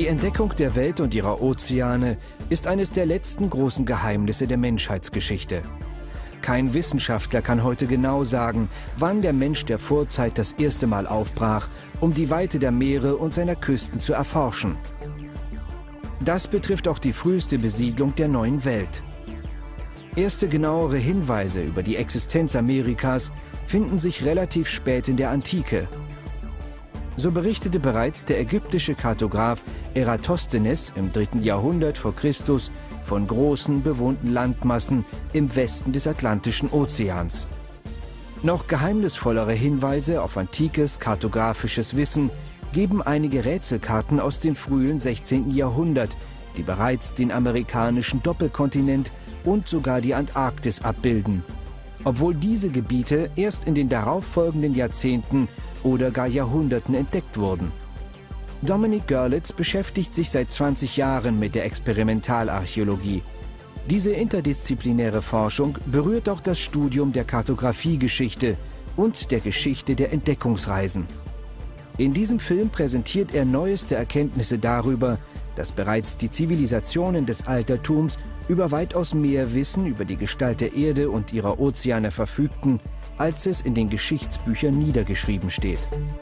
Die Entdeckung der Welt und ihrer Ozeane ist eines der letzten großen Geheimnisse der Menschheitsgeschichte. Kein Wissenschaftler kann heute genau sagen, wann der Mensch der Vorzeit das erste Mal aufbrach, um die Weite der Meere und seiner Küsten zu erforschen. Das betrifft auch die früheste Besiedlung der neuen Welt. Erste genauere Hinweise über die Existenz Amerikas finden sich relativ spät in der Antike. So berichtete bereits der ägyptische Kartograf Eratosthenes im 3. Jahrhundert vor Christus von großen bewohnten Landmassen im Westen des Atlantischen Ozeans. Noch geheimnisvollere Hinweise auf antikes kartografisches Wissen geben einige Rätselkarten aus dem frühen 16. Jahrhundert, die bereits den amerikanischen Doppelkontinent und sogar die Antarktis abbilden, obwohl diese Gebiete erst in den darauffolgenden Jahrzehnten oder gar Jahrhunderten entdeckt wurden. Dominic Görlitz beschäftigt sich seit 20 Jahren mit der Experimentalarchäologie. Diese interdisziplinäre Forschung berührt auch das Studium der Kartografiegeschichte und der Geschichte der Entdeckungsreisen. In diesem Film präsentiert er neueste Erkenntnisse darüber, dass bereits die Zivilisationen des Altertums über weitaus mehr Wissen über die Gestalt der Erde und ihrer Ozeane verfügten, als es in den Geschichtsbüchern niedergeschrieben steht.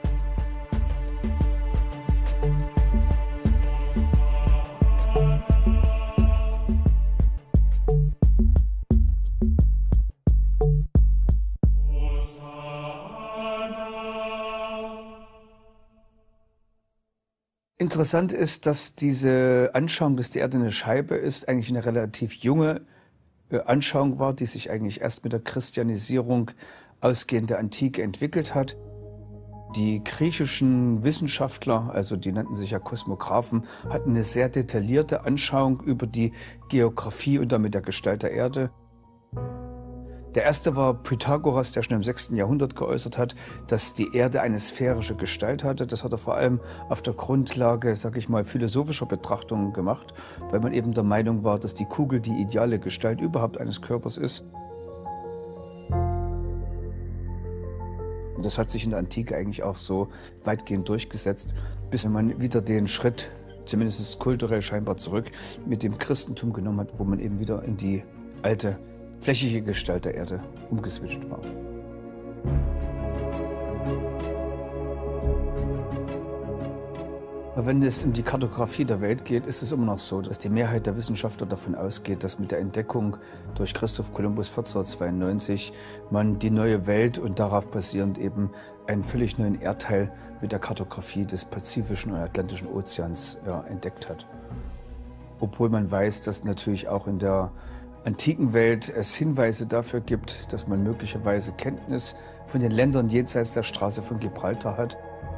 Interessant ist, dass diese Anschauung, dass die Erde eine Scheibe ist, eigentlich eine relativ junge Anschauung war, die sich eigentlich erst mit der Christianisierung ausgehend der Antike entwickelt hat. Die griechischen Wissenschaftler, also die nannten sich ja Kosmographen, hatten eine sehr detaillierte Anschauung über die Geographie und damit der Gestalt der Erde. Der erste war Pythagoras, der schon im 6. Jahrhundert geäußert hat, dass die Erde eine sphärische Gestalt hatte. Das hat er vor allem auf der Grundlage, sage ich mal, philosophischer Betrachtungen gemacht, weil man eben der Meinung war, dass die Kugel die ideale Gestalt überhaupt eines Körpers ist. Und das hat sich in der Antike eigentlich auch so weitgehend durchgesetzt, bis man wieder den Schritt, zumindest kulturell scheinbar zurück, mit dem Christentum genommen hat, wo man eben wieder in die alte flächige Gestalt der Erde umgeswitcht war. Aber wenn es um die Kartografie der Welt geht, ist es immer noch so, dass die Mehrheit der Wissenschaftler davon ausgeht, dass mit der Entdeckung durch Christoph Kolumbus 1492 man die neue Welt und darauf basierend eben einen völlig neuen Erdteil mit der Kartografie des Pazifischen und Atlantischen Ozeans entdeckt hat. Obwohl man weiß, dass natürlich auch in der antiken Welt es Hinweise dafür gibt, dass man möglicherweise Kenntnis von den Ländern jenseits der Straße von Gibraltar hat.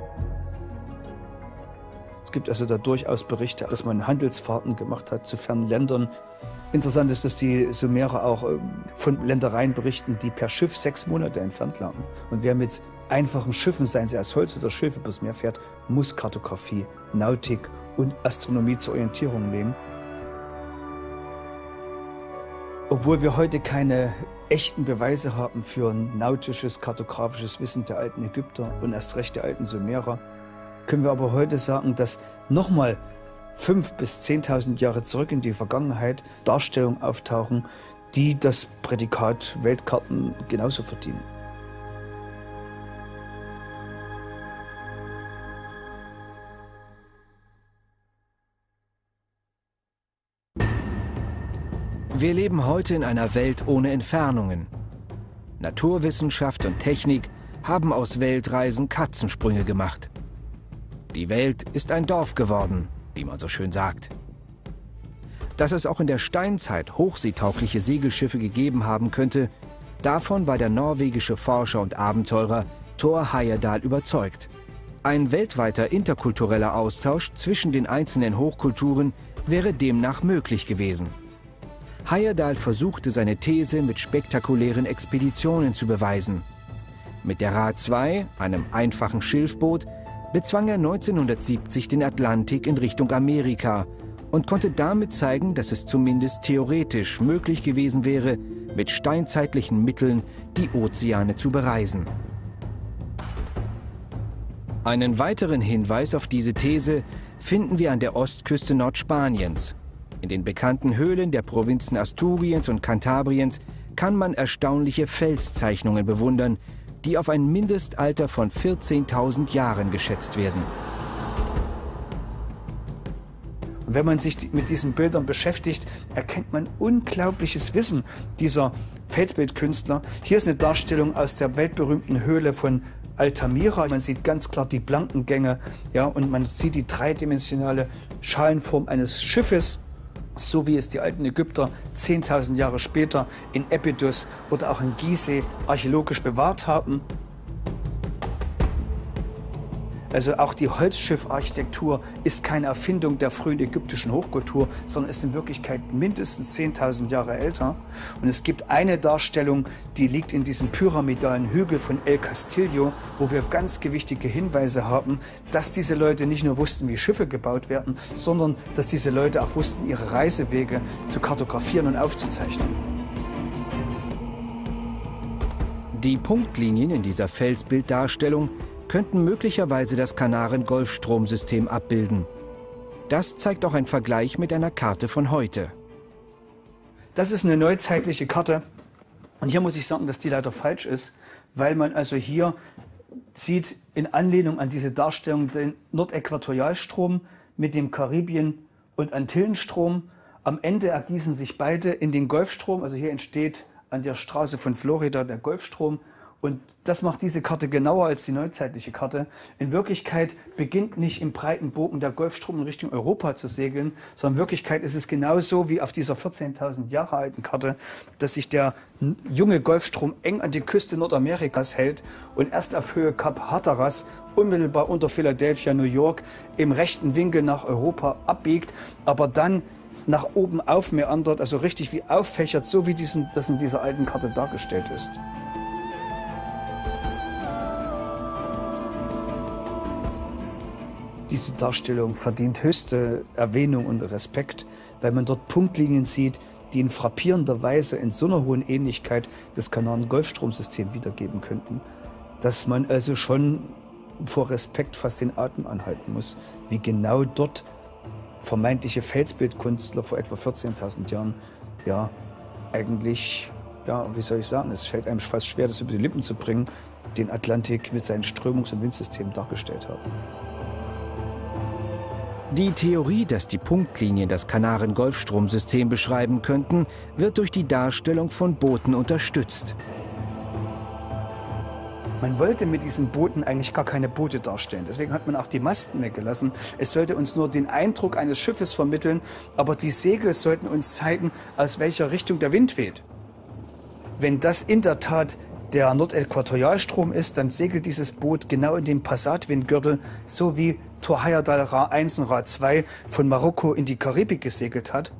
Es gibt also da durchaus Berichte, dass man Handelsfahrten gemacht hat zu fernen Ländern. Interessant ist, dass die Sumerer auch von Ländereien berichten, die per Schiff 6 Monate entfernt lagen. Und wer mit einfachen Schiffen, seien sie aus Holz oder Schilf, übers Meer fährt, muss Kartografie, Nautik und Astronomie zur Orientierung nehmen. Obwohl wir heute keine echten Beweise haben für ein nautisches, kartografisches Wissen der alten Ägypter und erst recht der alten Sumerer, können wir aber heute sagen, dass nochmal 5.000 bis 10.000 Jahre zurück in die Vergangenheit Darstellungen auftauchen, die das Prädikat Weltkarten genauso verdienen. Wir leben heute in einer Welt ohne Entfernungen. Naturwissenschaft und Technik haben aus Weltreisen Katzensprünge gemacht. Die Welt ist ein Dorf geworden, wie man so schön sagt. Dass es auch in der Steinzeit hochseetaugliche Segelschiffe gegeben haben könnte, davon war der norwegische Forscher und Abenteurer Thor Heyerdahl überzeugt. Ein weltweiter interkultureller Austausch zwischen den einzelnen Hochkulturen wäre demnach möglich gewesen. Heyerdahl versuchte seine These mit spektakulären Expeditionen zu beweisen. Mit der Ra 2, einem einfachen Schilfboot, bezwang er 1970 den Atlantik in Richtung Amerika und konnte damit zeigen, dass es zumindest theoretisch möglich gewesen wäre, mit steinzeitlichen Mitteln die Ozeane zu bereisen. Einen weiteren Hinweis auf diese These finden wir an der Ostküste Nordspaniens. In den bekannten Höhlen der Provinzen Asturiens und Kantabriens kann man erstaunliche Felszeichnungen bewundern, die auf ein Mindestalter von 14.000 Jahren geschätzt werden. Und wenn man sich mit diesen Bildern beschäftigt, erkennt man unglaubliches Wissen dieser Felsbildkünstler. Hier ist eine Darstellung aus der weltberühmten Höhle von Altamira. Man sieht ganz klar die blanken Gänge, ja, und man sieht die dreidimensionale Schalenform eines Schiffes, so wie es die alten Ägypter 10.000 Jahre später in Abydos oder auch in Gizeh archäologisch bewahrt haben. Also auch die Holzschiffarchitektur ist keine Erfindung der frühen ägyptischen Hochkultur, sondern ist in Wirklichkeit mindestens 10.000 Jahre älter. Und es gibt eine Darstellung, die liegt in diesem pyramidalen Hügel von El Castillo, wo wir ganz gewichtige Hinweise haben, dass diese Leute nicht nur wussten, wie Schiffe gebaut werden, sondern dass diese Leute auch wussten, ihre Reisewege zu kartografieren und aufzuzeichnen. Die Punktlinien in dieser Felsbilddarstellung könnten möglicherweise das Kanaren-Golfstromsystem abbilden. Das zeigt auch ein Vergleich mit einer Karte von heute. Das ist eine neuzeitliche Karte. Und hier muss ich sagen, dass die leider falsch ist, weil man also hier sieht, in Anlehnung an diese Darstellung, den Nordäquatorialstrom mit dem Karibien- und Antillenstrom. Am Ende ergießen sich beide in den Golfstrom. Also hier entsteht an der Straße von Florida der Golfstrom. Und das macht diese Karte genauer als die neuzeitliche Karte. In Wirklichkeit beginnt nicht im breiten Bogen der Golfstrom in Richtung Europa zu segeln, sondern in Wirklichkeit ist es genauso wie auf dieser 14.000 Jahre alten Karte, dass sich der junge Golfstrom eng an die Küste Nordamerikas hält und erst auf Höhe Kap Hatteras, unmittelbar unter Philadelphia, New York, im rechten Winkel nach Europa abbiegt, aber dann nach oben aufmeandert, also richtig wie auffächert, so wie das in dieser alten Karte dargestellt ist. Diese Darstellung verdient höchste Erwähnung und Respekt, weil man dort Punktlinien sieht, die in frappierender Weise in so einer hohen Ähnlichkeit das Kanaren-Golfstromsystem wiedergeben könnten, dass man also schon vor Respekt fast den Atem anhalten muss, wie genau dort vermeintliche Felsbildkünstler vor etwa 14.000 Jahren, ja, eigentlich, ja, wie soll ich sagen, es fällt einem fast schwer, das über die Lippen zu bringen, den Atlantik mit seinen Strömungs- und Windsystemen dargestellt haben. Die Theorie, dass die Punktlinien das Kanaren-Golfstromsystem beschreiben könnten, wird durch die Darstellung von Booten unterstützt. Man wollte mit diesen Booten eigentlich gar keine Boote darstellen. Deswegen hat man auch die Masten weggelassen. Es sollte uns nur den Eindruck eines Schiffes vermitteln, aber die Segel sollten uns zeigen, aus welcher Richtung der Wind weht. Wenn das in der Tat der Nordäquatorialstrom ist, dann segelt dieses Boot genau in den Passatwindgürtel, so wie Thor Heyerdahl Ra 1 und Ra 2 von Marokko in die Karibik gesegelt hat.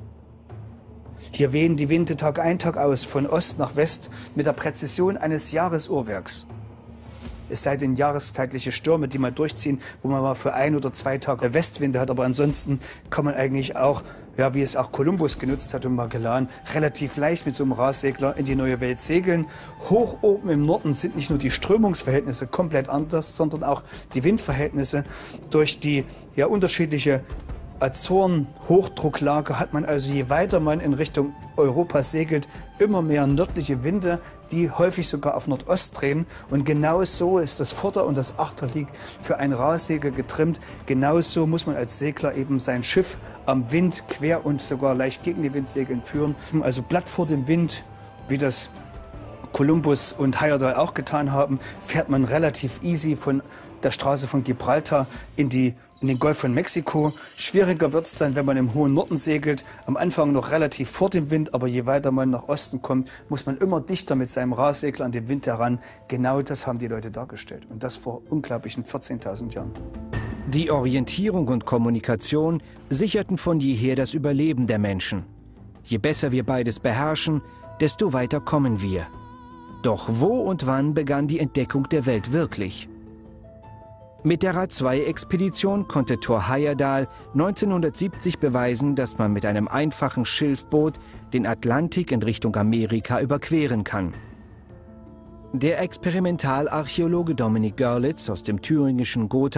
Hier wehen die Winde Tag ein, Tag aus, von Ost nach West mit der Präzision eines Jahresuhrwerks. Es sei denn jahreszeitliche Stürme, die mal durchziehen, wo man mal für 1 oder 2 Tage Westwinde hat. Aber ansonsten kann man eigentlich auch, ja, wie es auch Kolumbus genutzt hat und Magellan, relativ leicht mit so einem Rahsegler in die neue Welt segeln. Hoch oben im Norden sind nicht nur die Strömungsverhältnisse komplett anders, sondern auch die Windverhältnisse. Durch die ja unterschiedliche Azoren-Hochdrucklage hat man also, je weiter man in Richtung Europa segelt, immer mehr nördliche Winde, die häufig sogar auf Nordost drehen. Und genau so ist das Vorder- und das Achterlieg für ein Rahsegel getrimmt. Genauso muss man als Segler eben sein Schiff am Wind quer und sogar leicht gegen die Windsegeln führen. Also Blatt vor dem Wind, wie das Kolumbus und Heyerdahl auch getan haben, fährt man relativ easy von der Straße von Gibraltar in den Golf von Mexiko. Schwieriger wird es dann, wenn man im hohen Norden segelt. Am Anfang noch relativ vor dem Wind, aber je weiter man nach Osten kommt, muss man immer dichter mit seinem Rahsegler an den Wind heran. Genau das haben die Leute dargestellt. Und das vor unglaublichen 14.000 Jahren. Die Orientierung und Kommunikation sicherten von jeher das Überleben der Menschen. Je besser wir beides beherrschen, desto weiter kommen wir. Doch wo und wann begann die Entdeckung der Welt wirklich? Mit der Ra 2-Expedition konnte Thor Heyerdahl 1970 beweisen, dass man mit einem einfachen Schilfboot den Atlantik in Richtung Amerika überqueren kann. Der Experimentalarchäologe Dominik Görlitz aus dem thüringischen Gotha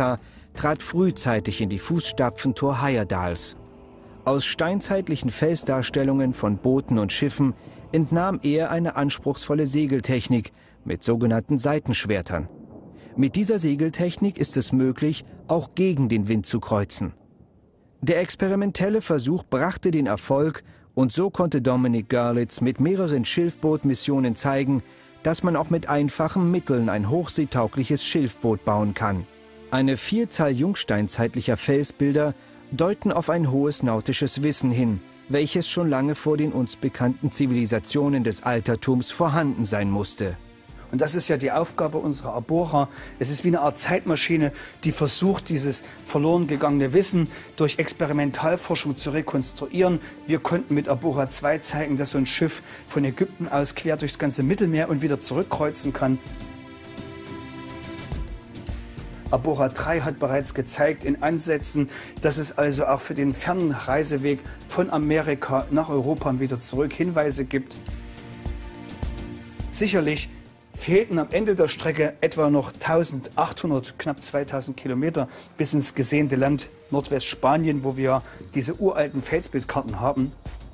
trat frühzeitig in die Fußstapfen Thor Heyerdahls. Aus steinzeitlichen Felsdarstellungen von Booten und Schiffen entnahm er eine anspruchsvolle Segeltechnik mit sogenannten Seitenschwertern. Mit dieser Segeltechnik ist es möglich, auch gegen den Wind zu kreuzen. Der experimentelle Versuch brachte den Erfolg und so konnte Dominic Görlitz mit mehreren Schilfbootmissionen zeigen, dass man auch mit einfachen Mitteln ein hochseetaugliches Schilfboot bauen kann. Eine Vielzahl jungsteinzeitlicher Felsbilder deuten auf ein hohes nautisches Wissen hin, welches schon lange vor den uns bekannten Zivilisationen des Altertums vorhanden sein musste. Und das ist ja die Aufgabe unserer Abora. Es ist wie eine Art Zeitmaschine, die versucht, dieses verloren gegangene Wissen durch Experimentalforschung zu rekonstruieren. Wir konnten mit Abora 2 zeigen, dass so ein Schiff von Ägypten aus quer durchs ganze Mittelmeer und wieder zurückkreuzen kann. Abora 3 hat bereits gezeigt in Ansätzen, dass es also auch für den fernen Reiseweg von Amerika nach Europa und wieder zurück Hinweise gibt. Sicherlich fehlten am Ende der Strecke etwa noch 1800, knapp 2000 Kilometer bis ins gesehnte Land Nordwestspanien, wo wir diese uralten Felsbildkarten haben.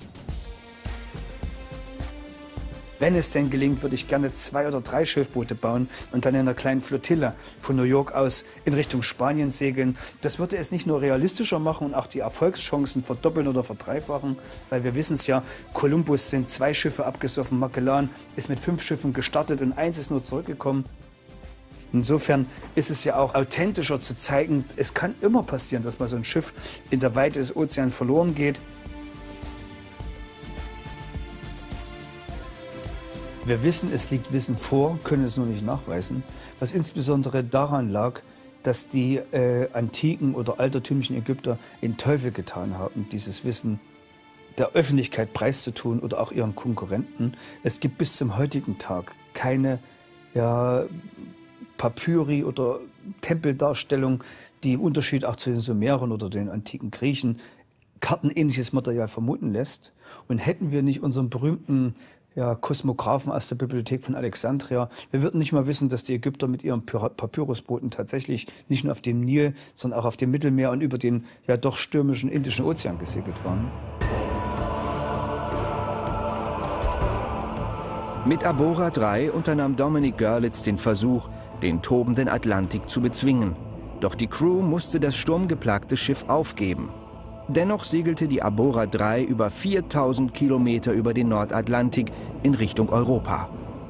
Wenn es denn gelingt, würde ich gerne 2 oder 3 Schiffboote bauen und dann in einer kleinen Flottille von New York aus in Richtung Spanien segeln. Das würde es nicht nur realistischer machen und auch die Erfolgschancen verdoppeln oder verdreifachen, weil wir wissen es ja, Kolumbus sind 2 Schiffe abgesoffen, Magellan ist mit 5 Schiffen gestartet und 1 ist nur zurückgekommen. Insofern ist es ja auch authentischer zu zeigen, es kann immer passieren, dass mal so ein Schiff in der Weite des Ozeans verloren geht. Wir wissen, es liegt Wissen vor, können es nur nicht nachweisen, was insbesondere daran lag, dass die antiken oder altertümlichen Ägypter den Teufel getan haben, dieses Wissen der Öffentlichkeit preiszutun oder auch ihren Konkurrenten. Es gibt bis zum heutigen Tag keine Papyri oder Tempeldarstellung, die im Unterschied auch zu den Sumerern oder den antiken Griechen kartenähnliches Material vermuten lässt. Und hätten wir nicht unseren berühmten Kosmographen aus der Bibliothek von Alexandria. Wir würden nicht mal wissen, dass die Ägypter mit ihren Papyrusbooten tatsächlich nicht nur auf dem Nil, sondern auch auf dem Mittelmeer und über den doch stürmischen Indischen Ozean gesegelt waren. Mit Abora 3 unternahm Dominic Görlitz den Versuch, den tobenden Atlantik zu bezwingen. Doch die Crew musste das sturmgeplagte Schiff aufgeben. Dennoch segelte die Abora 3 über 4000 Kilometer über den Nordatlantik in Richtung Europa.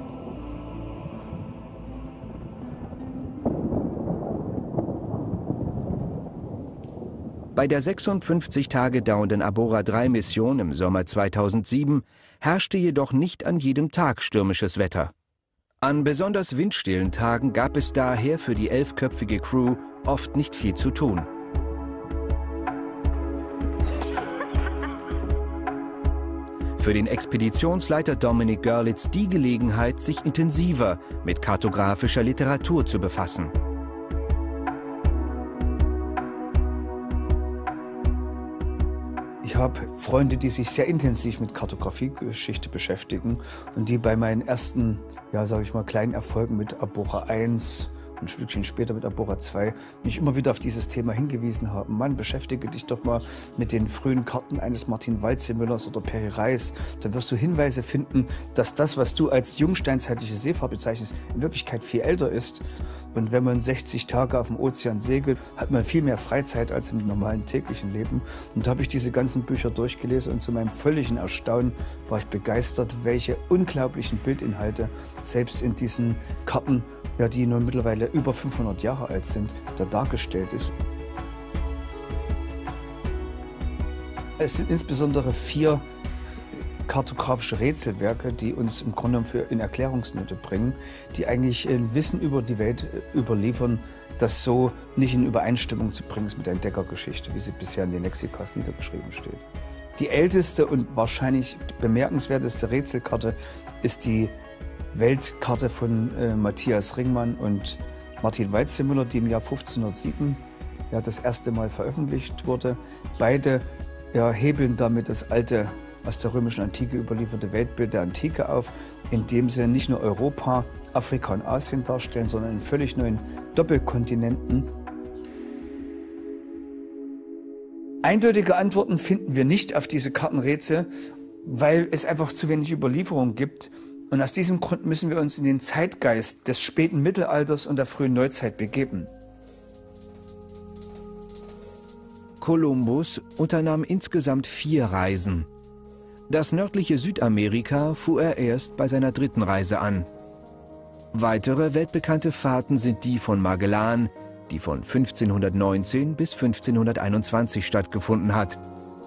Bei der 56 Tage dauernden Abora 3 Mission im Sommer 2007 herrschte jedoch nicht an jedem Tag stürmisches Wetter. An besonders windstillen Tagen gab es daher für die 11-köpfige Crew oft nicht viel zu tun. Für den Expeditionsleiter Dominic Görlitz die Gelegenheit, sich intensiver mit kartografischer Literatur zu befassen. Ich habe Freunde, die sich sehr intensiv mit Kartografiegeschichte beschäftigen und die bei meinen ersten, kleinen Erfolgen mit Abora 1 und ein Stückchen später mit Abora 2 mich immer wieder auf dieses Thema hingewiesen haben. Mann, beschäftige dich doch mal mit den frühen Karten eines Martin Waldseemüllers oder Peri Reis. Da wirst du Hinweise finden, dass das, was du als jungsteinzeitliche Seefahrt bezeichnest, in Wirklichkeit viel älter ist. Und wenn man 60 Tage auf dem Ozean segelt, hat man viel mehr Freizeit als im normalen täglichen Leben. Und da habe ich diese ganzen Bücher durchgelesen und zu meinem völligen Erstaunen war ich begeistert, welche unglaublichen Bildinhalte selbst in diesen Karten, die nun mittlerweile über 500 Jahre alt sind, da dargestellt ist. Es sind insbesondere 4 kartografische Rätselwerke, die uns im Grunde genommen in Erklärungsnöte bringen, die eigentlich ein Wissen über die Welt überliefern, das so nicht in Übereinstimmung zu bringen ist mit der Entdeckergeschichte, wie sie bisher in den Lexikas niedergeschrieben steht. Die älteste und wahrscheinlich bemerkenswerteste Rätselkarte ist die Weltkarte von Matthias Ringmann und Martin Waldseemüller, die im Jahr 1507 das erste Mal veröffentlicht wurde. Beide hebeln damit das alte, aus der römischen Antike überlieferte Weltbild der Antike auf, indem sie nicht nur Europa, Afrika und Asien darstellen, sondern einen völlig neuen Doppelkontinenten. Eindeutige Antworten finden wir nicht auf diese Kartenrätsel, weil es einfach zu wenig Überlieferung gibt. Und aus diesem Grund müssen wir uns in den Zeitgeist des späten Mittelalters und der frühen Neuzeit begeben. Kolumbus unternahm insgesamt 4 Reisen. Das nördliche Südamerika fuhr er erst bei seiner 3. Reise an. Weitere weltbekannte Fahrten sind die von Magellan, die von 1519 bis 1521 stattgefunden hat.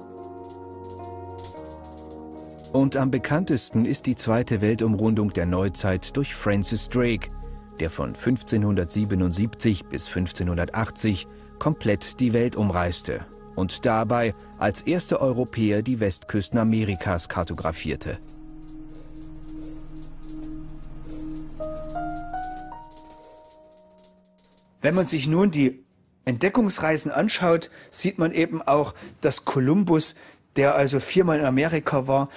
Und am bekanntesten ist die zweite Weltumrundung der Neuzeit durch Francis Drake, der von 1577 bis 1580 komplett die Welt umreiste und dabei als erster Europäer die Westküsten Amerikas kartografierte. Wenn man sich nun die Entdeckungsreisen anschaut, sieht man eben auch, dass Kolumbus, der also 4-mal in Amerika war,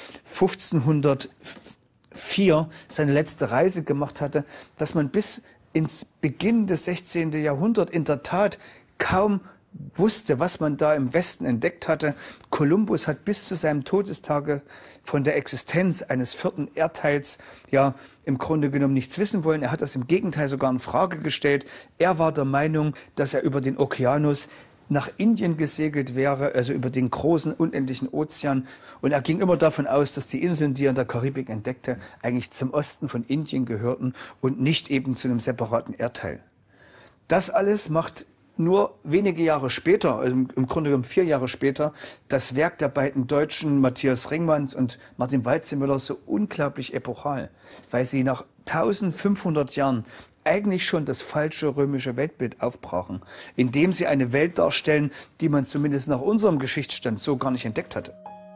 1504 seine letzte Reise gemacht hatte, dass man bis ins Beginn des 16. Jahrhunderts in der Tat kaum wusste, was man da im Westen entdeckt hatte. Kolumbus hat bis zu seinem Todestage von der Existenz eines 4. Erdteils ja im Grunde genommen nichts wissen wollen. Er hat das im Gegenteil sogar in Frage gestellt. Er war der Meinung, dass er über den Okeanus nach Indien gesegelt wäre, also über den großen, unendlichen Ozean. Und er ging immer davon aus, dass die Inseln, die er in der Karibik entdeckte, eigentlich zum Osten von Indien gehörten und nicht eben zu einem separaten Erdteil. Das alles macht nur wenige Jahre später, also im Grunde genommen 4 Jahre später, das Werk der beiden Deutschen Matthias Ringmann und Martin Waldseemüller so unglaublich epochal, weil sie nach 1500 Jahren eigentlich schon das falsche römische Weltbild aufbrachen, indem sie eine Welt darstellen, die man zumindest nach unserem Geschichtsstand so gar nicht entdeckt hatte.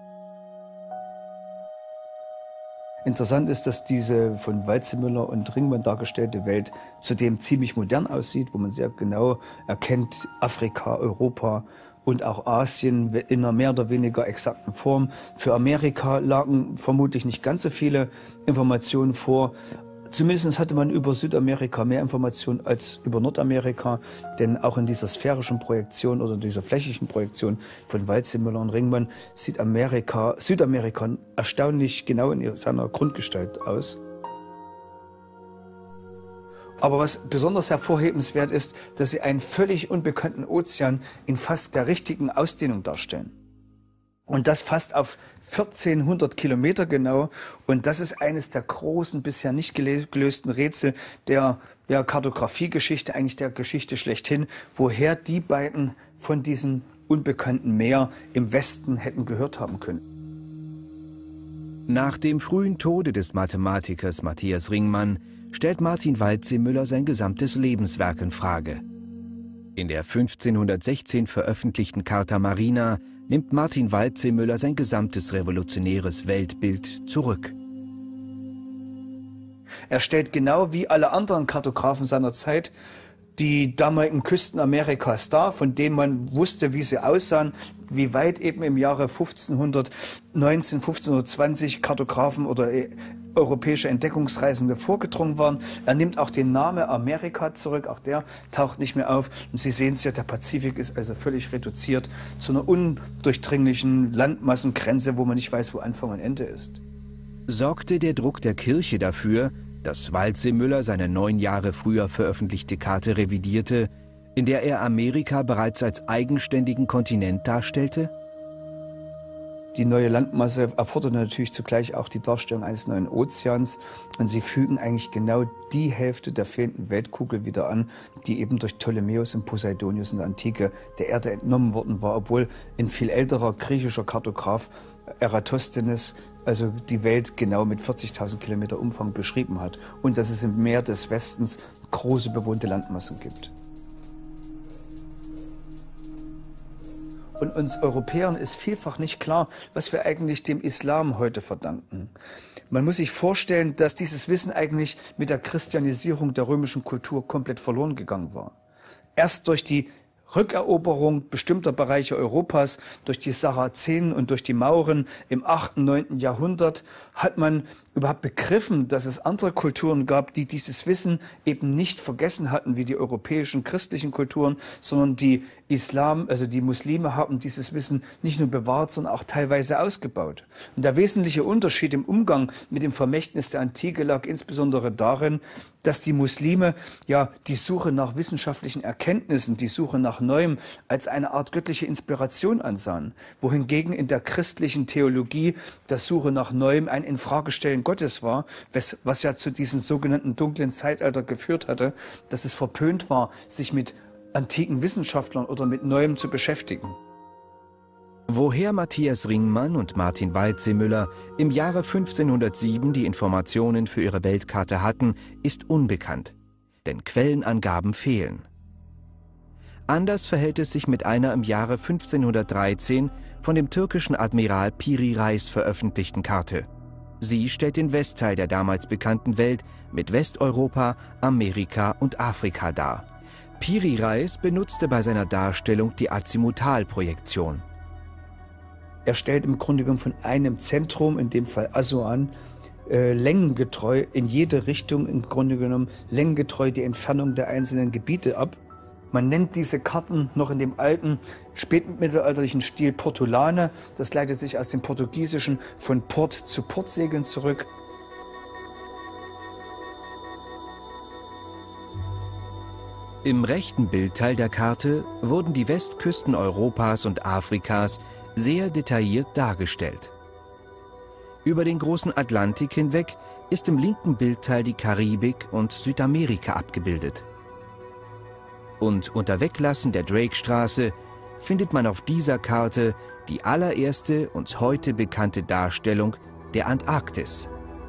Interessant ist, dass diese von Waldseemüller und Ringmann dargestellte Welt zudem ziemlich modern aussieht, wo man sehr genau erkennt, Afrika, Europa und auch Asien in einer mehr oder weniger exakten Form. Für Amerika lagen vermutlich nicht ganz so viele Informationen vor. Zumindest hatte man über Südamerika mehr Informationen als über Nordamerika, denn auch in dieser sphärischen Projektion oder dieser flächigen Projektion von Waldseemüller und Ringmann sieht Südamerika erstaunlich genau in seiner Grundgestalt aus. Aber was besonders hervorhebenswert ist, dass sie einen völlig unbekannten Ozean in fast der richtigen Ausdehnung darstellen. Und das fast auf 1400 Kilometer genau. Und das ist eines der großen, bisher nicht gelösten Rätsel der Kartografiegeschichte, eigentlich der Geschichte schlechthin, woher die beiden von diesem unbekannten Meer im Westen hätten gehört haben können. Nach dem frühen Tode des Mathematikers Matthias Ringmann stellt Martin Waldseemüller sein gesamtes Lebenswerk in Frage. In der 1516 veröffentlichten Carta Marina nimmt Martin Waldseemüller sein gesamtes revolutionäres Weltbild zurück. Er stellt genau wie alle anderen Kartografen seiner Zeit die damaligen Küsten Amerikas dar, von denen man wusste, wie sie aussahen, wie weit eben im Jahre 1519, 1520 Kartografen oder europäische Entdeckungsreisende vorgedrungen waren. Er nimmt auch den Namen Amerika zurück, auch der taucht nicht mehr auf. Und Sie sehen es ja, der Pazifik ist also völlig reduziert zu einer undurchdringlichen Landmassengrenze, wo man nicht weiß, wo Anfang und Ende ist. Sorgte der Druck der Kirche dafür, dass Waldseemüller seine 9 Jahre früher veröffentlichte Karte revidierte, in der er Amerika bereits als eigenständigen Kontinent darstellte? Die neue Landmasse erfordert natürlich zugleich auch die Darstellung eines neuen Ozeans. Und sie fügen eigentlich genau die Hälfte der fehlenden Weltkugel wieder an, die eben durch Ptolemäus und Poseidonius in der Antike der Erde entnommen worden war, obwohl ein viel älterer griechischer Kartograf, Eratosthenes, also die Welt genau mit 40.000 Kilometer Umfang beschrieben hat und dass es im Meer des Westens große bewohnte Landmassen gibt. Und uns Europäern ist vielfach nicht klar, was wir eigentlich dem Islam heute verdanken. Man muss sich vorstellen, dass dieses Wissen eigentlich mit der Christianisierung der römischen Kultur komplett verloren gegangen war. Erst durch die Rückeroberung bestimmter Bereiche Europas durch die Sarazenen und durch die Mauren im 8. und 9. Jahrhundert hat man überhaupt begriffen, dass es andere Kulturen gab, die dieses Wissen eben nicht vergessen hatten, wie die europäischen christlichen Kulturen, sondern die Islam, also die Muslime haben dieses Wissen nicht nur bewahrt, sondern auch teilweise ausgebaut. Und der wesentliche Unterschied im Umgang mit dem Vermächtnis der Antike lag insbesondere darin, dass die Muslime ja die Suche nach wissenschaftlichen Erkenntnissen, die Suche nach Neuem als eine Art göttliche Inspiration ansahen, wohingegen in der christlichen Theologie das Suche nach Neuem ein Infragestellen Gottes war, was ja zu diesem sogenannten dunklen Zeitalter geführt hatte, dass es verpönt war, sich mit antiken Wissenschaftlern oder mit Neuem zu beschäftigen. Woher Matthias Ringmann und Martin Waldseemüller im Jahre 1507 die Informationen für ihre Weltkarte hatten, ist unbekannt, denn Quellenangaben fehlen. Anders verhält es sich mit einer im Jahre 1513 von dem türkischen Admiral Piri Reis veröffentlichten Karte. Sie stellt den Westteil der damals bekannten Welt mit Westeuropa, Amerika und Afrika dar. Piri Reis benutzte bei seiner Darstellung die Azimutalprojektion. Er stellt im Grunde genommen von einem Zentrum, in dem Fall Assuan, längengetreu in jede Richtung, im Grunde genommen längengetreu die Entfernung der einzelnen Gebiete ab. Man nennt diese Karten noch in dem alten, spätmittelalterlichen Stil Portulane. Das leitet sich aus dem Portugiesischen von Port zu Port segeln zurück. Im rechten Bildteil der Karte wurden die Westküsten Europas und Afrikas sehr detailliert dargestellt. Über den großen Atlantik hinweg ist im linken Bildteil die Karibik und Südamerika abgebildet. Und unter Weglassen der Drakestraße findet man auf dieser Karte die allererste uns heute bekannte Darstellung der Antarktis.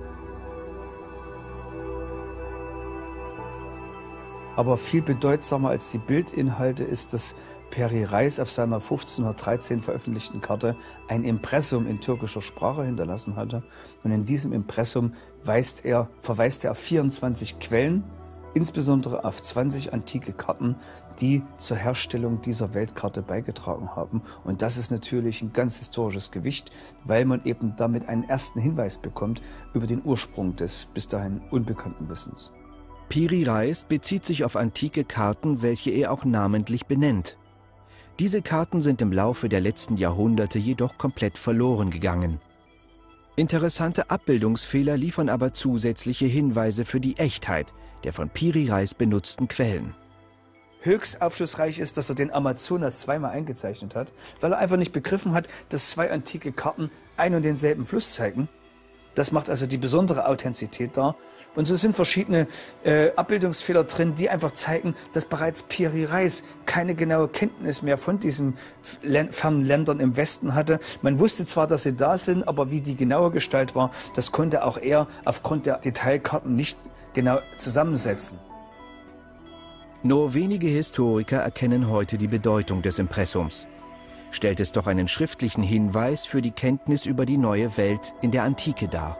Aber viel bedeutsamer als die Bildinhalte ist, dass Piri Reis auf seiner 1513 veröffentlichten Karte ein Impressum in türkischer Sprache hinterlassen hatte. Und in diesem Impressum verweist er auf 24 Quellen, insbesondere auf 20 antike Karten, die zur Herstellung dieser Weltkarte beigetragen haben. Und das ist natürlich ein ganz historisches Gewicht, weil man eben damit einen ersten Hinweis bekommt über den Ursprung des bis dahin unbekannten Wissens. Piri Reis bezieht sich auf antike Karten, welche er auch namentlich benennt. Diese Karten sind im Laufe der letzten Jahrhunderte jedoch komplett verloren gegangen. Interessante Abbildungsfehler liefern aber zusätzliche Hinweise für die Echtheit der von Piri Reis benutzten Quellen. Höchst aufschlussreich ist, dass er den Amazonas zweimal eingezeichnet hat, weil er einfach nicht begriffen hat, dass zwei antike Karten ein und denselben Fluss zeigen. Das macht also die besondere Authentizität dar. Und so sind verschiedene Abbildungsfehler drin, die einfach zeigen, dass bereits Piri Reis keine genaue Kenntnis mehr von diesen fernen Ländern im Westen hatte. Man wusste zwar, dass sie da sind, aber wie die genaue Gestalt war, das konnte auch er aufgrund der Detailkarten nicht genau zusammensetzen. Nur wenige Historiker erkennen heute die Bedeutung des Impressums. Stellt es doch einen schriftlichen Hinweis für die Kenntnis über die neue Welt in der Antike dar.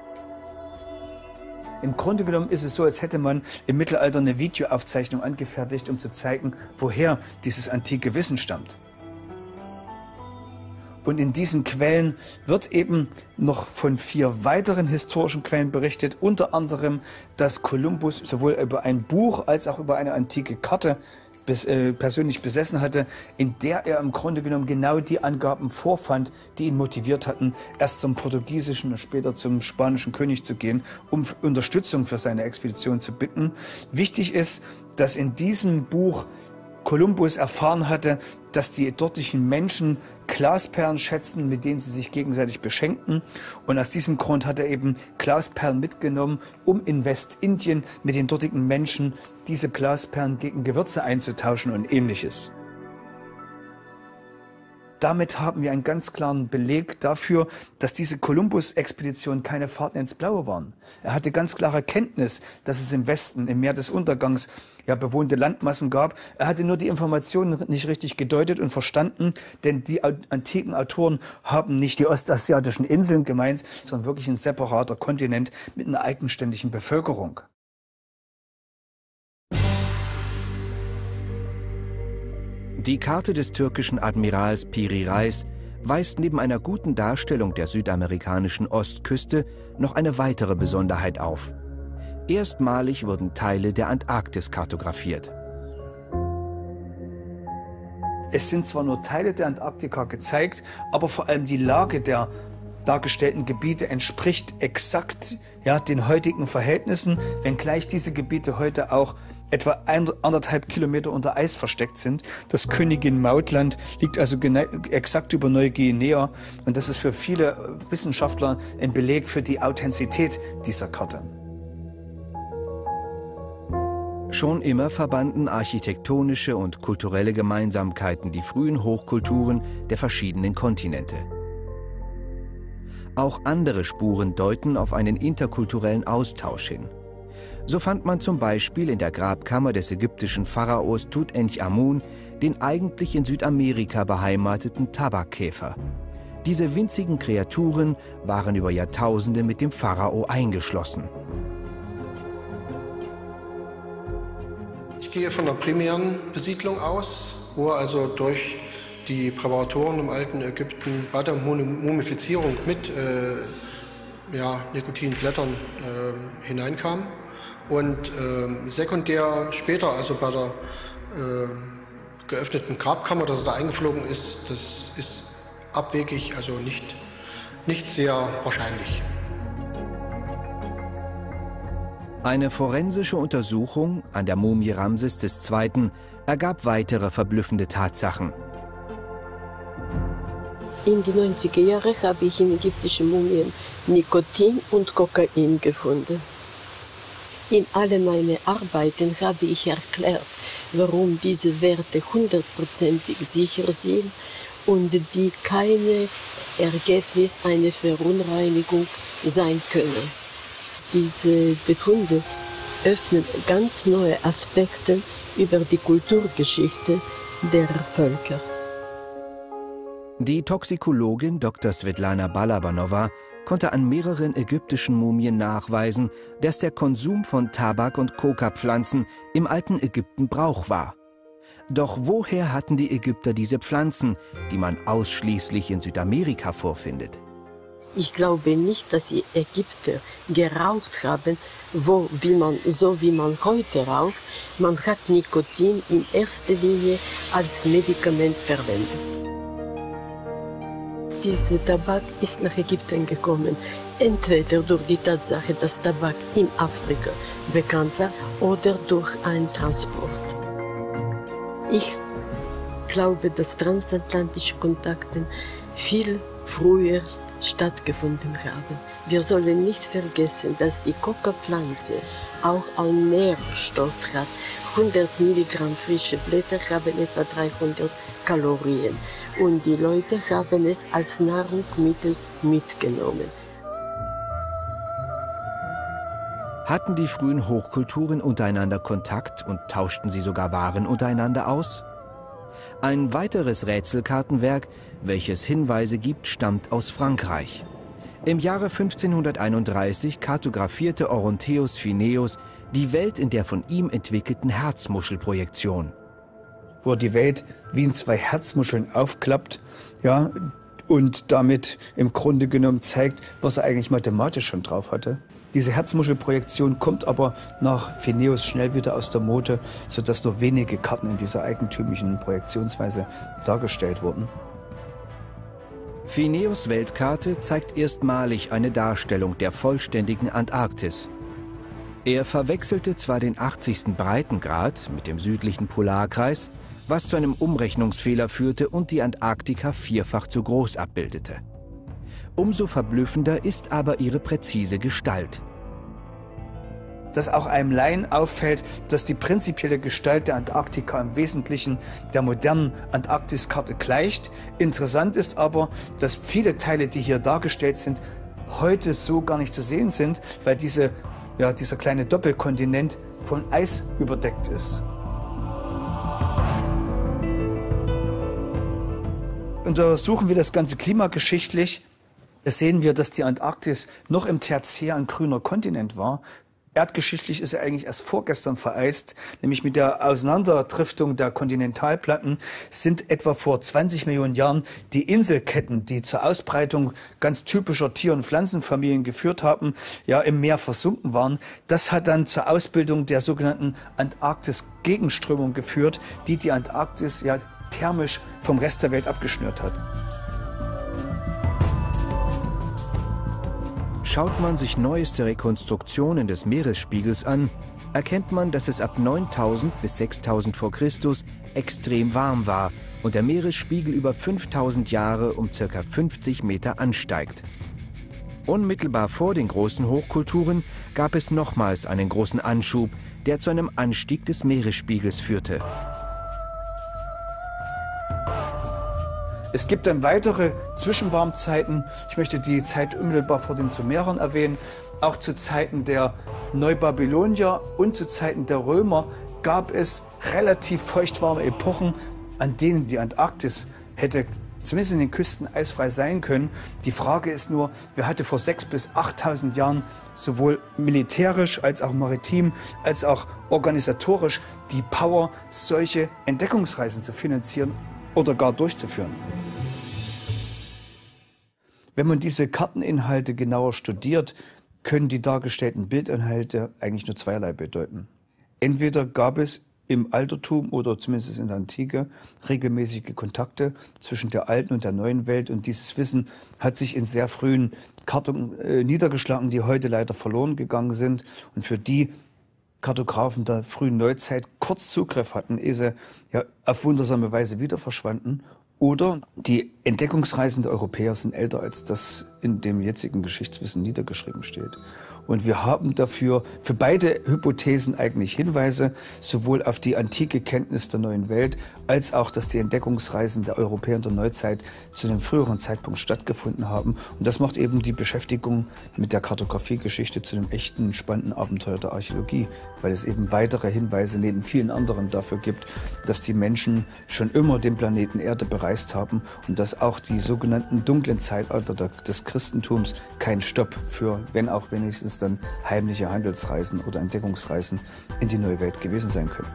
Im Grunde genommen ist es so, als hätte man im Mittelalter eine Videoaufzeichnung angefertigt, um zu zeigen, woher dieses antike Wissen stammt. Und in diesen Quellen wird eben noch von 4 weiteren historischen Quellen berichtet, unter anderem, dass Kolumbus sowohl über ein Buch als auch über eine antike Karte persönlich besessen hatte, in der er im Grunde genommen genau die Angaben vorfand, die ihn motiviert hatten, erst zum portugiesischen und später zum spanischen König zu gehen, um Unterstützung für seine Expedition zu bitten. Wichtig ist, dass in diesem Buch Kolumbus erfahren hatte, dass die dortigen Menschen Glasperlen schätzen, mit denen sie sich gegenseitig beschenkten. Und aus diesem Grund hat er eben Glasperlen mitgenommen, um in Westindien mit den dortigen Menschen diese Glasperlen gegen Gewürze einzutauschen und Ähnliches. Damit haben wir einen ganz klaren Beleg dafür, dass diese Kolumbus-Expedition keine Fahrten ins Blaue waren. Er hatte ganz klare Kenntnis, dass es im Westen, im Meer des Untergangs, ja bewohnte Landmassen gab. Er hatte nur die Informationen nicht richtig gedeutet und verstanden, denn die antiken Autoren haben nicht die ostasiatischen Inseln gemeint, sondern wirklich ein separater Kontinent mit einer eigenständigen Bevölkerung. Die Karte des türkischen Admirals Piri Reis weist neben einer guten Darstellung der südamerikanischen Ostküste noch eine weitere Besonderheit auf. Erstmalig wurden Teile der Antarktis kartografiert. Es sind zwar nur Teile der Antarktika gezeigt, aber vor allem die Lage der dargestellten Gebiete entspricht exakt den heutigen Verhältnissen, wenngleich diese Gebiete heute auch etwa 1,5 Kilometer unter Eis versteckt sind. Das Königin Maud-Land liegt also exakt über Neuguinea und das ist für viele Wissenschaftler ein Beleg für die Authentizität dieser Karte. Schon immer verbanden architektonische und kulturelle Gemeinsamkeiten die frühen Hochkulturen der verschiedenen Kontinente. Auch andere Spuren deuten auf einen interkulturellen Austausch hin. So fand man zum Beispiel in der Grabkammer des ägyptischen Pharaos Tutanchamun den eigentlich in Südamerika beheimateten Tabakkäfer. Diese winzigen Kreaturen waren über Jahrtausende mit dem Pharao eingeschlossen. Ich gehe von der primären Besiedlung aus, wo also durch die Präparatoren im alten Ägypten bei der Mumifizierung mit Nikotinblättern hineinkam. Und sekundär später, also bei der geöffneten Grabkammer, dass er da eingeflogen ist, das ist abwegig, also nicht sehr wahrscheinlich. Eine forensische Untersuchung an der Mumie Ramses II. Ergab weitere verblüffende Tatsachen. In den 90er Jahren habe ich in ägyptischen Mumien Nikotin und Kokain gefunden. In all meinen Arbeiten habe ich erklärt, warum diese Werte 100%ig sicher sind und die keine Ergebnis einer Verunreinigung sein können. Diese Befunde öffnen ganz neue Aspekte über die Kulturgeschichte der Völker. Die Toxikologin Dr. Svetlana Balabanova konnte an mehreren ägyptischen Mumien nachweisen, dass der Konsum von Tabak- und Coca-Pflanzen im alten Ägypten Brauch war. Doch woher hatten die Ägypter diese Pflanzen, die man ausschließlich in Südamerika vorfindet? Ich glaube nicht, dass die Ägypter geraucht haben, so wie man heute raucht. Man hat Nikotin in erster Linie als Medikament verwendet. Dieser Tabak ist nach Ägypten gekommen, entweder durch die Tatsache, dass Tabak in Afrika bekannt war, oder durch einen Transport. Ich glaube, dass transatlantische Kontakte viel früher stattgefunden haben. Wir sollen nicht vergessen, dass die Coca-Pflanze auch einen Nährstoff hat. 100 Milligramm frische Blätter haben etwa 300 Kalorien und die Leute haben es als Nahrungsmittel mitgenommen. Hatten die frühen Hochkulturen untereinander Kontakt und tauschten sie sogar Waren untereinander aus? Ein weiteres Rätselkartenwerk, welches Hinweise gibt, stammt aus Frankreich. Im Jahre 1531 kartografierte Orontheus Phineus die Welt in der von ihm entwickelten Herzmuschelprojektion. Wo er die Welt wie in zwei Herzmuscheln aufklappt, und damit im Grunde genommen zeigt, was er eigentlich mathematisch schon drauf hatte. Diese Herzmuschelprojektion kommt aber nach Phineus schnell wieder aus der Mode, sodass nur wenige Karten in dieser eigentümlichen Projektionsweise dargestellt wurden. Phineus' Weltkarte zeigt erstmalig eine Darstellung der vollständigen Antarktis. Er verwechselte zwar den 80. Breitengrad mit dem südlichen Polarkreis, was zu einem Umrechnungsfehler führte und die Antarktika vierfach zu groß abbildete. Umso verblüffender ist aber ihre präzise Gestalt. Dass auch einem Laien auffällt, dass die prinzipielle Gestalt der Antarktika im Wesentlichen der modernen Antarktiskarte gleicht. Interessant ist aber, dass viele Teile, die hier dargestellt sind, heute so gar nicht zu sehen sind, weil dieser kleine Doppelkontinent von Eis überdeckt ist. Untersuchen wir das Ganze klimageschichtlich, sehen wir, dass die Antarktis noch im Tertiär ein grüner Kontinent war. Erdgeschichtlich ist er eigentlich erst vorgestern vereist, nämlich mit der Auseinanderdriftung der Kontinentalplatten sind etwa vor 20 Millionen Jahren die Inselketten, die zur Ausbreitung ganz typischer Tier- und Pflanzenfamilien geführt haben, im Meer versunken waren. Das hat dann zur Ausbildung der sogenannten Antarktis-Gegenströmung geführt, die Antarktis thermisch vom Rest der Welt abgeschnürt hat. Schaut man sich neueste Rekonstruktionen des Meeresspiegels an, erkennt man, dass es ab 9000 bis 6000 vor Christus extrem warm war und der Meeresspiegel über 5000 Jahre um ca. 50 Meter ansteigt. Unmittelbar vor den großen Hochkulturen gab es nochmals einen großen Anschub, der zu einem Anstieg des Meeresspiegels führte. Es gibt dann weitere Zwischenwarmzeiten. Ich möchte die Zeit unmittelbar vor den Sumerern erwähnen. Auch zu Zeiten der Neubabylonier und zu Zeiten der Römer gab es relativ feuchtwarme Epochen, an denen die Antarktis hätte zumindest in den Küsten eisfrei sein können. Die Frage ist nur, wer hatte vor 6.000 bis 8.000 Jahren sowohl militärisch als auch maritim als auch organisatorisch die Power, solche Entdeckungsreisen zu finanzieren oder gar durchzuführen. Wenn man diese Karteninhalte genauer studiert, können die dargestellten Bildinhalte eigentlich nur zweierlei bedeuten. Entweder gab es im Altertum oder zumindest in der Antike regelmäßige Kontakte zwischen der alten und der neuen Welt, und dieses Wissen hat sich in sehr frühen Karten niedergeschlagen, die heute leider verloren gegangen sind und für die Kartografen der frühen Neuzeit kurz Zugriff hatten, ehe sie auf wundersame Weise wieder verschwanden. Oder die Entdeckungsreisen der Europäer sind älter, als das in dem jetzigen Geschichtswissen niedergeschrieben steht. Und wir haben dafür für beide Hypothesen eigentlich Hinweise, sowohl auf die antike Kenntnis der neuen Welt, als auch, dass die Entdeckungsreisen der Europäer in der Neuzeit zu einem früheren Zeitpunkt stattgefunden haben. Und das macht eben die Beschäftigung mit der Kartografiegeschichte zu einem echten, spannenden Abenteuer der Archäologie, weil es eben weitere Hinweise neben vielen anderen dafür gibt, dass die Menschen schon immer den Planeten Erde bereist haben und dass auch die sogenannten dunklen Zeitalter des Christentums kein Stopp für, wenn auch wenigstens dann heimliche Handelsreisen oder Entdeckungsreisen in die neue Welt gewesen sein können.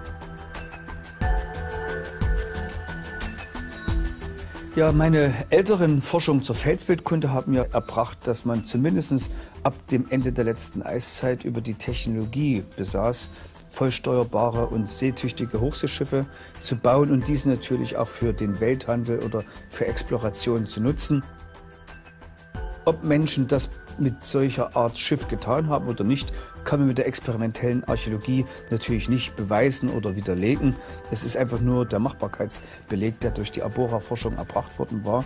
Ja, meine älteren Forschungen zur Felsbildkunde haben mir erbracht, dass man zumindest ab dem Ende der letzten Eiszeit über die Technologie besaß, vollsteuerbare und seetüchtige Hochseeschiffe zu bauen und diese natürlich auch für den Welthandel oder für Exploration zu nutzen. Ob Menschen das mit solcher Art Schiff getan haben oder nicht, kann man mit der experimentellen Archäologie natürlich nicht beweisen oder widerlegen. Es ist einfach nur der Machbarkeitsbeleg, der durch die Abora-Forschung erbracht worden war.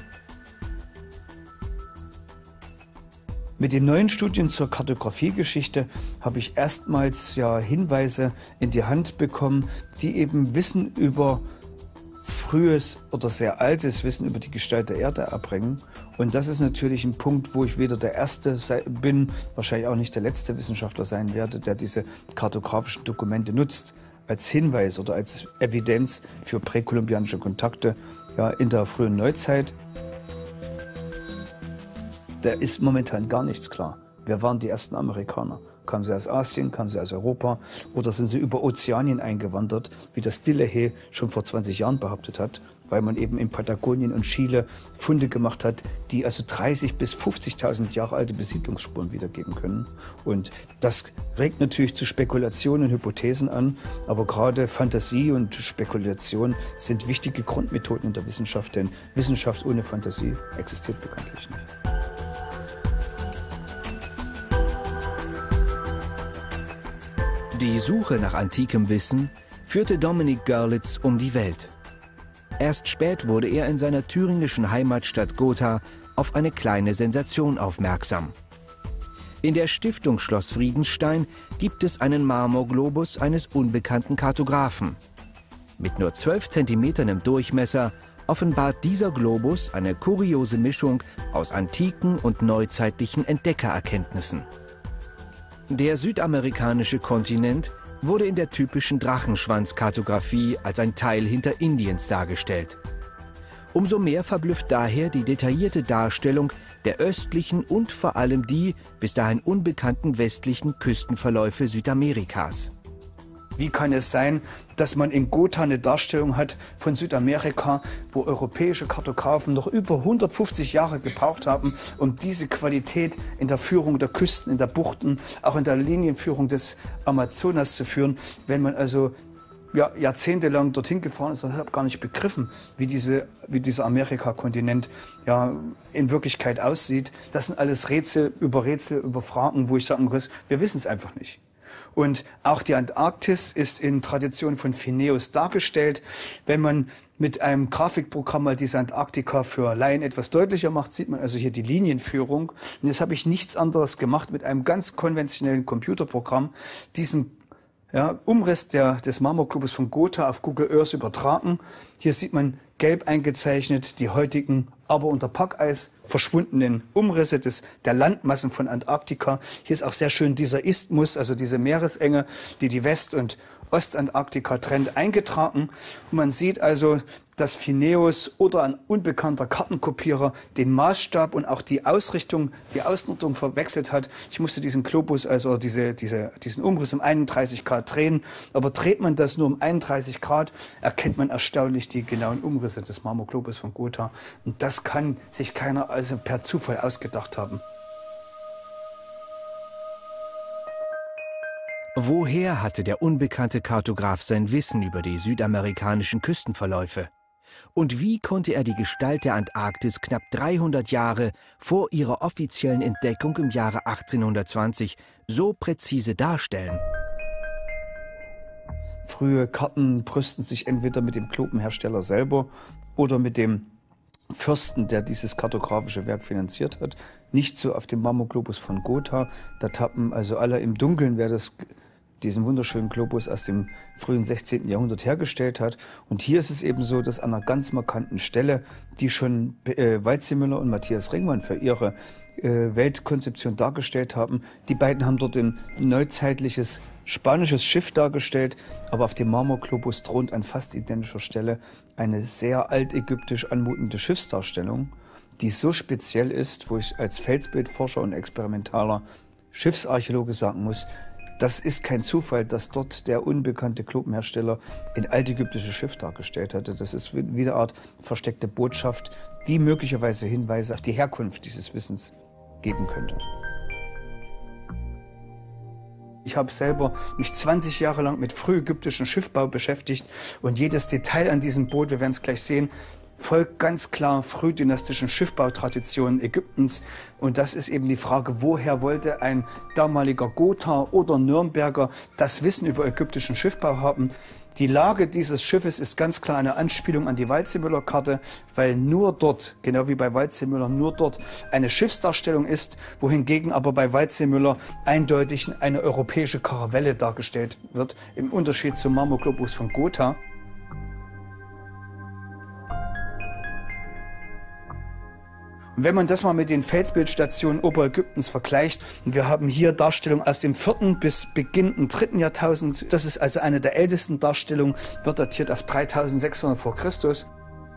Mit den neuen Studien zur Kartografiegeschichte habe ich erstmals Hinweise in die Hand bekommen, die eben Wissen über frühes oder sehr altes Wissen über die Gestalt der Erde erbringen. Und das ist natürlich ein Punkt, wo ich weder der Erste bin, wahrscheinlich auch nicht der letzte Wissenschaftler sein werde, der diese kartografischen Dokumente nutzt als Hinweis oder als Evidenz für präkolumbianische Kontakte in der frühen Neuzeit. Da ist momentan gar nichts klar. Wer waren die ersten Amerikaner? Kamen sie aus Asien, kamen sie aus Europa oder sind sie über Ozeanien eingewandert, wie das Dillehay schon vor 20 Jahren behauptet hat, weil man eben in Patagonien und Chile Funde gemacht hat, die also 30.000 bis 50.000 Jahre alte Besiedlungsspuren wiedergeben können. Und das regt natürlich zu Spekulationen und Hypothesen an, aber gerade Fantasie und Spekulation sind wichtige Grundmethoden in der Wissenschaft, denn Wissenschaft ohne Fantasie existiert bekanntlich nicht. Die Suche nach antikem Wissen führte Dominik Görlitz um die Welt. Erst spät wurde er in seiner thüringischen Heimatstadt Gotha auf eine kleine Sensation aufmerksam. In der Stiftung Schloss Friedenstein gibt es einen Marmorglobus eines unbekannten Kartografen. Mit nur 12 Zentimetern im Durchmesser offenbart dieser Globus eine kuriose Mischung aus antiken und neuzeitlichen Entdeckererkenntnissen. Der südamerikanische Kontinent wurde in der typischen Drachenschwanzkartografie als ein Teil hinter Indiens dargestellt. Umso mehr verblüfft daher die detaillierte Darstellung der östlichen und vor allem die bis dahin unbekannten westlichen Küstenverläufe Südamerikas. Wie kann es sein, dass man in Gotha eine Darstellung hat von Südamerika, wo europäische Kartografen noch über 150 Jahre gebraucht haben, um diese Qualität in der Führung der Küsten, in der Buchten, auch in der Linienführung des Amazonas zu führen, wenn man also ja, jahrzehntelang dorthin gefahren ist und habe gar nicht begriffen, wie dieser Amerika-Kontinent ja in Wirklichkeit aussieht. Das sind alles Rätsel über Fragen, wo ich sagen muss, wir wissen es einfach nicht. Und auch die Antarktis ist in Tradition von Phineus dargestellt. Wenn man mit einem Grafikprogramm mal diese Antarktika für Laien etwas deutlicher macht, sieht man also hier die Linienführung. Und jetzt habe ich nichts anderes gemacht mit einem ganz konventionellen Computerprogramm, diesen Umriss des Marmorglobus von Gotha auf Google Earth übertragen. Hier sieht man gelb eingezeichnet die heutigen, aber unter Packeis verschwundenen Umrisse der Landmassen von Antarktika. Hier ist auch sehr schön dieser Isthmus, also diese Meeresenge, die West- und Ostantarktika trennt, eingetragen. Und man sieht also, dass Phineus oder ein unbekannter Kartenkopierer den Maßstab und auch die Ausrichtung, die Ausnutzung verwechselt hat. Ich musste diesen Globus, also diesen Umriss um 31 Grad drehen. Aber dreht man das nur um 31 Grad, erkennt man erstaunlich die genauen Umrisse des Marmorglobus von Gotha. Und das kann sich keiner also per Zufall ausgedacht haben. Woher hatte der unbekannte Kartograf sein Wissen über die südamerikanischen Küstenverläufe? Und wie konnte er die Gestalt der Antarktis knapp 300 Jahre vor ihrer offiziellen Entdeckung im Jahre 1820 so präzise darstellen? Frühe Karten brüsten sich entweder mit dem Globenhersteller selber oder mit dem Fürsten, der dieses kartografische Werk finanziert hat. Nicht so auf dem Marmorglobus von Gotha. Da tappen also alle im Dunkeln, wer diesen wunderschönen Globus aus dem frühen 16. Jahrhundert hergestellt hat. Und hier ist es eben so, dass an einer ganz markanten Stelle, die schon Waldseemüller und Matthias Ringmann für ihre Weltkonzeption dargestellt haben. Die beiden haben dort ein neuzeitliches spanisches Schiff dargestellt, aber auf dem Marmorglobus thront an fast identischer Stelle eine sehr altägyptisch anmutende Schiffsdarstellung, die so speziell ist, wo ich als Felsbildforscher und experimentaler Schiffsarchäologe sagen muss, das ist kein Zufall, dass dort der unbekannte Globenhersteller ein altägyptisches Schiff dargestellt hatte. Das ist wie eine Art versteckte Botschaft, die möglicherweise Hinweise auf die Herkunft dieses Wissens geben könnte. Ich habe selber mich 20 Jahre lang mit frühägyptischem Schiffbau beschäftigt und jedes Detail an diesem Boot, wir werden es gleich sehen, folgt ganz klar frühdynastischen Schiffbautraditionen Ägyptens. Und das ist eben die Frage, woher wollte ein damaliger Gotha oder Nürnberger das Wissen über ägyptischen Schiffbau haben? Die Lage dieses Schiffes ist ganz klar eine Anspielung an die Waldseemüller-Karte, weil nur dort, genau wie bei Waldseemüller, nur dort eine Schiffsdarstellung ist, wohingegen aber bei Waldseemüller eindeutig eine europäische Karavelle dargestellt wird, im Unterschied zum Marmorglobus von Gotha. Und wenn man das mal mit den Felsbildstationen Oberägyptens vergleicht, und wir haben hier Darstellungen aus dem 4. bis beginnenden 3. Jahrtausend, das ist also eine der ältesten Darstellungen, wird datiert auf 3600 vor Christus.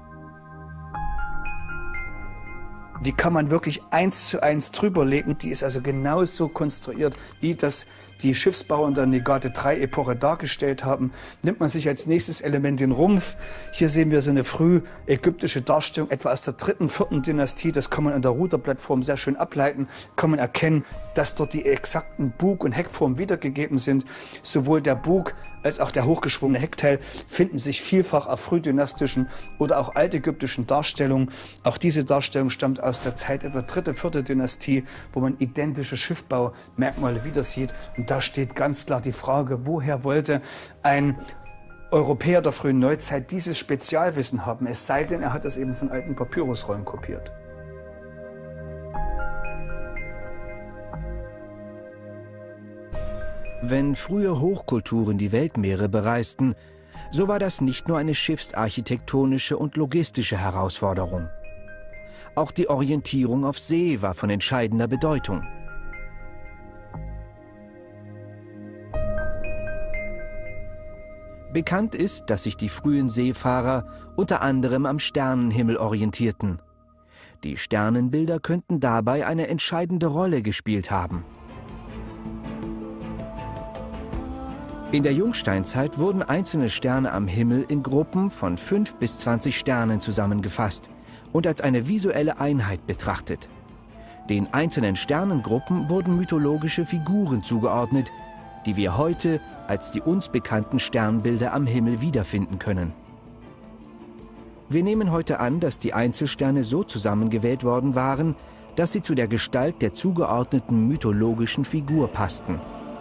Die kann man wirklich 1:1 drüberlegen, die ist also genauso konstruiert, wie das die Schiffsbauer in der Negate 3 Epoche dargestellt haben. Nimmt man sich als nächstes Element den Rumpf. Hier sehen wir so eine früh-ägyptische Darstellung, etwa aus der 3., 4. Dynastie. Das kann man an der Ruderplattform sehr schön ableiten. Kann man erkennen, dass dort die exakten Bug- und Heckformen wiedergegeben sind. Sowohl der Bug als auch der hochgeschwungene Heckteil finden sich vielfach auf frühdynastischen oder auch altägyptischen Darstellungen. Auch diese Darstellung stammt aus der Zeit etwa 3., 4. Dynastie, wo man identische Schiffbaumerkmale wieder sieht. Und da steht ganz klar die Frage, woher wollte ein Europäer der frühen Neuzeit dieses Spezialwissen haben, es sei denn, er hat es eben von alten Papyrusrollen kopiert. Wenn frühe Hochkulturen die Weltmeere bereisten, so war das nicht nur eine schiffsarchitektonische und logistische Herausforderung. Auch die Orientierung auf See war von entscheidender Bedeutung. Bekannt ist, dass sich die frühen Seefahrer unter anderem am Sternenhimmel orientierten. Die Sternenbilder könnten dabei eine entscheidende Rolle gespielt haben. In der Jungsteinzeit wurden einzelne Sterne am Himmel in Gruppen von 5 bis 20 Sternen zusammengefasst und als eine visuelle Einheit betrachtet. Den einzelnen Sternengruppen wurden mythologische Figuren zugeordnet, die wir heute als die uns bekannten Sternbilder am Himmel wiederfinden können. Wir nehmen heute an, dass die Einzelsterne so zusammengewählt worden waren, dass sie zu der Gestalt der zugeordneten mythologischen Figur passten.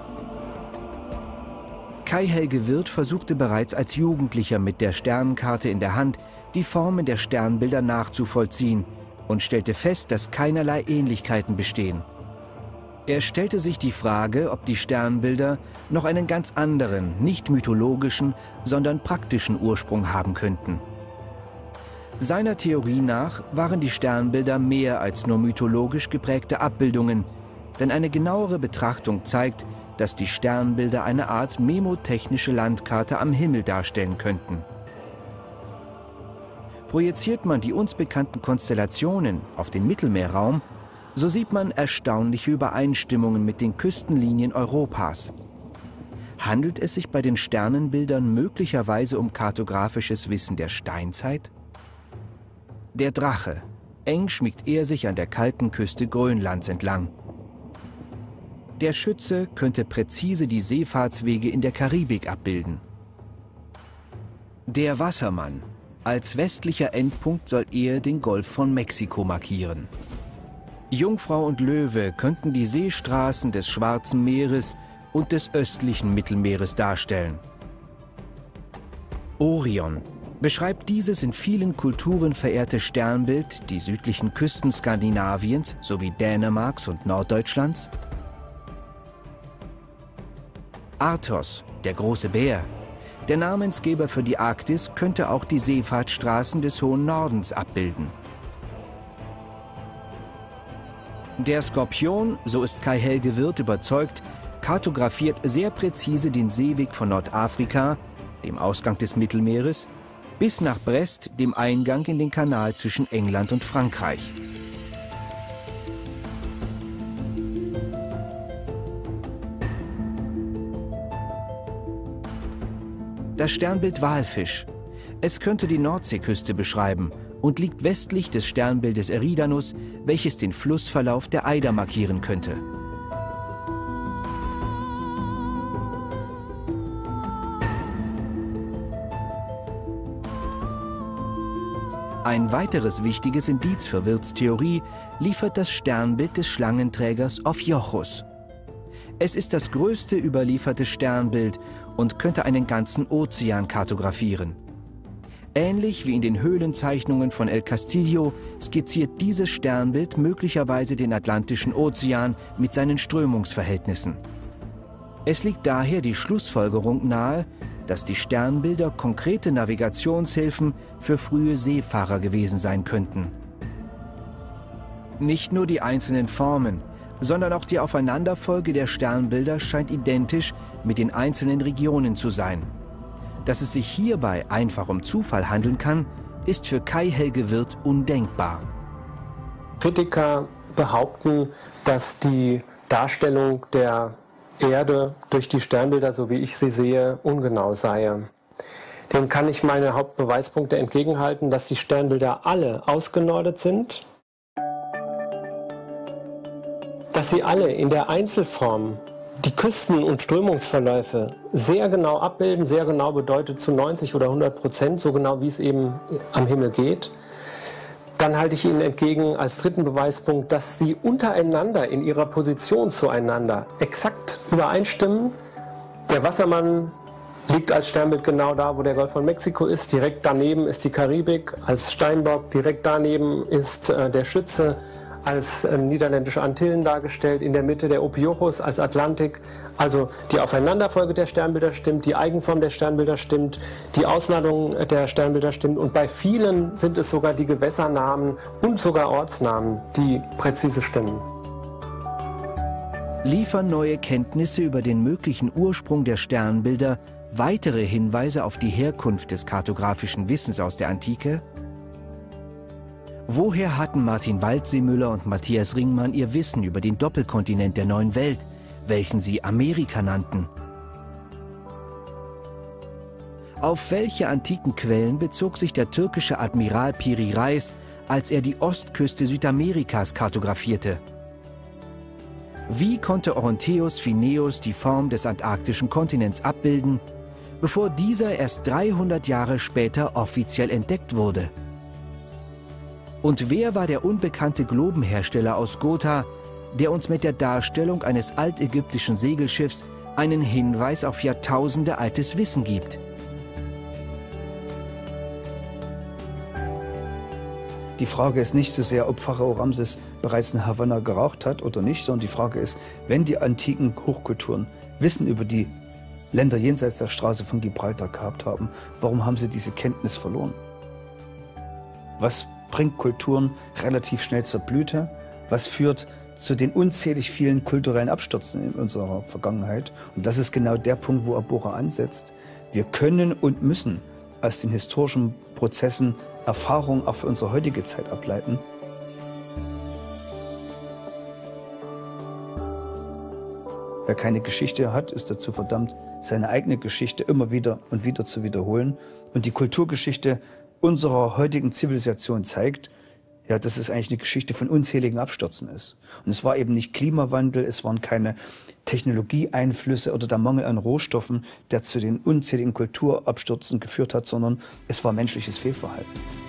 Kai-Helge Wirth versuchte bereits als Jugendlicher mit der Sternenkarte in der Hand, die Formen der Sternbilder nachzuvollziehen und stellte fest, dass keinerlei Ähnlichkeiten bestehen. Er stellte sich die Frage, ob die Sternbilder noch einen ganz anderen, nicht mythologischen, sondern praktischen Ursprung haben könnten. Seiner Theorie nach waren die Sternbilder mehr als nur mythologisch geprägte Abbildungen, denn eine genauere Betrachtung zeigt, dass die Sternbilder eine Art memotechnische Landkarte am Himmel darstellen könnten. Projiziert man die uns bekannten Konstellationen auf den Mittelmeerraum, so sieht man erstaunliche Übereinstimmungen mit den Küstenlinien Europas. Handelt es sich bei den Sternenbildern möglicherweise um kartografisches Wissen der Steinzeit? Der Drache. Eng schmiegt er sich an der kalten Küste Grönlands entlang. Der Schütze könnte präzise die Seefahrtswege in der Karibik abbilden. Der Wassermann. Als westlicher Endpunkt soll er den Golf von Mexiko markieren. Jungfrau und Löwe könnten die Seestraßen des Schwarzen Meeres und des östlichen Mittelmeeres darstellen. Orion beschreibt dieses in vielen Kulturen verehrte Sternbild die südlichen Küsten Skandinaviens sowie Dänemarks und Norddeutschlands. Arthos, der große Bär. Der Namensgeber für die Arktis könnte auch die Seefahrtsstraßen des hohen Nordens abbilden. Der Skorpion, so ist Kai-Helge Wirth überzeugt, kartografiert sehr präzise den Seeweg von Nordafrika, dem Ausgang des Mittelmeeres, bis nach Brest, dem Eingang in den Kanal zwischen England und Frankreich. Das Sternbild Walfisch. Es könnte die Nordseeküste beschreiben und liegt westlich des Sternbildes Eridanus, welches den Flussverlauf der Eider markieren könnte. Ein weiteres wichtiges Indiz für Wirths Theorie liefert das Sternbild des Schlangenträgers Ophiuchus. Es ist das größte überlieferte Sternbild und könnte einen ganzen Ozean kartografieren. Ähnlich wie in den Höhlenzeichnungen von El Castillo skizziert dieses Sternbild möglicherweise den Atlantischen Ozean mit seinen Strömungsverhältnissen. Es liegt daher die Schlussfolgerung nahe, dass die Sternbilder konkrete Navigationshilfen für frühe Seefahrer gewesen sein könnten. Nicht nur die einzelnen Formen, sondern auch die Aufeinanderfolge der Sternbilder scheint identisch mit den einzelnen Regionen zu sein. Dass es sich hierbei einfach um Zufall handeln kann, ist für Kai-Helge Wirth undenkbar. Kritiker behaupten, dass die Darstellung der Erde durch die Sternbilder, so wie ich sie sehe, ungenau sei. Dem kann ich meine Hauptbeweispunkte entgegenhalten, dass die Sternbilder alle ausgenordet sind, dass sie alle in der Einzelform die Küsten- und Strömungsverläufe sehr genau abbilden, sehr genau bedeutet zu 90 oder 100%, so genau wie es eben am Himmel geht. Dann halte ich Ihnen entgegen als dritten Beweispunkt, dass sie untereinander in ihrer Position zueinander exakt übereinstimmen. Der Wassermann liegt als Sternbild genau da, wo der Golf von Mexiko ist. Direkt daneben ist die Karibik als Steinbock. Direkt daneben ist der Schütze als niederländische Antillen dargestellt. In der Mitte der Ophiuchus als Atlantik. Also die Aufeinanderfolge der Sternbilder stimmt, die Eigenform der Sternbilder stimmt, die Ausladung der Sternbilder stimmt und bei vielen sind es sogar die Gewässernamen und sogar Ortsnamen, die präzise stimmen. Liefern neue Kenntnisse über den möglichen Ursprung der Sternbilder weitere Hinweise auf die Herkunft des kartografischen Wissens aus der Antike? Woher hatten Martin Waldseemüller und Matthias Ringmann ihr Wissen über den Doppelkontinent der neuen Welt, welchen sie Amerika nannten? Auf welche antiken Quellen bezog sich der türkische Admiral Piri Reis, als er die Ostküste Südamerikas kartografierte? Wie konnte Oronteus Phineus die Form des antarktischen Kontinents abbilden, bevor dieser erst 300 Jahre später offiziell entdeckt wurde? Und wer war der unbekannte Globenhersteller aus Gotha, der uns mit der Darstellung eines altägyptischen Segelschiffs einen Hinweis auf Jahrtausende altes Wissen gibt? Die Frage ist nicht so sehr, ob Pharao Ramses bereits in Havanna geraucht hat oder nicht, sondern die Frage ist, wenn die antiken Hochkulturen Wissen über die Länder jenseits der Straße von Gibraltar gehabt haben, warum haben sie diese Kenntnis verloren? Was bringt Kulturen relativ schnell zur Blüte? Was führt zu den unzählig vielen kulturellen Abstürzen in unserer Vergangenheit? Und das ist genau der Punkt, wo Abora ansetzt. Wir können und müssen aus den historischen Prozessen Erfahrungen auch für unsere heutige Zeit ableiten. Wer keine Geschichte hat, ist dazu verdammt, seine eigene Geschichte immer wieder und wieder zu wiederholen. Und die Kulturgeschichte unserer heutigen Zivilisation zeigt, ja, dass es eigentlich eine Geschichte von unzähligen Abstürzen ist. Und es war eben nicht Klimawandel, es waren keine Technologieeinflüsse oder der Mangel an Rohstoffen, der zu den unzähligen Kulturabstürzen geführt hat, sondern es war menschliches Fehlverhalten.